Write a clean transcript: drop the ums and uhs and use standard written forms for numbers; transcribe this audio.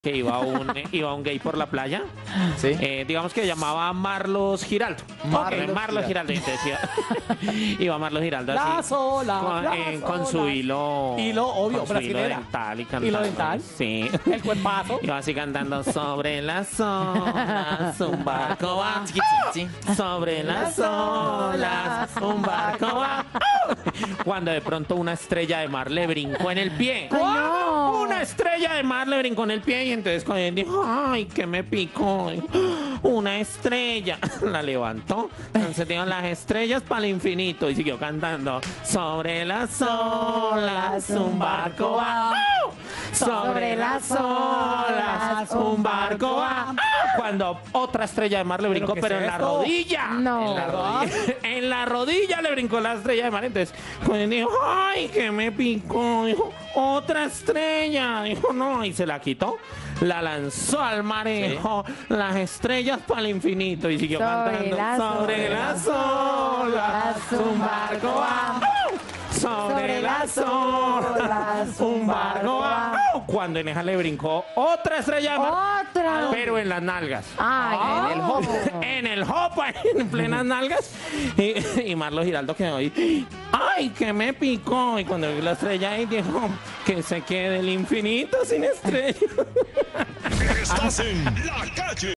que iba un gay por la playa. Sí. Digamos que llamaba Marlos Giraldo. Marlos Giraldo. Y te decía, iba Marlos Giraldo así. La sola, con su hilo. Hilo, obvio, con su hilo brasilera. dental y cantando. ¿Hilo dental? Sí. El cuerpazo. Iba así cantando sobre las olas, un barco va. Sobre las olas, un barco va. Cuando de pronto una estrella de mar le brincó en el pie. Una estrella de mar le brincó en el pie y entonces cuando él dijo, ay, que me picó. Una estrella. La levantó. Entonces dijo, las estrellas para el infinito. Y siguió cantando. Sobre las olas, un barco va. Sobre las olas, un barco va. Cuando otra estrella de mar le brincó, pero en la rodilla. No. En la rodilla. En la rodilla le brincó la estrella de mar. Entonces, cuando dijo, ay, que me picó, dijo, otra estrella. Dijo, no, y se la quitó. La lanzó al mar y dijo, las estrellas para el infinito. Y siguió cantando. Sobre las olas, un barco va. Sobre las olas, un barco va. Cuando en esa le brincó otra estrella de mar. Otra. Pero en las nalgas. Ay, En el hopo. En el hopo, en plenas nalgas. Y Marlos Giraldo quedó ahí. ¡Ay, que me picó! Y cuando vio la estrella ahí dijo que se quede el infinito sin estrella. Estás en La Calle.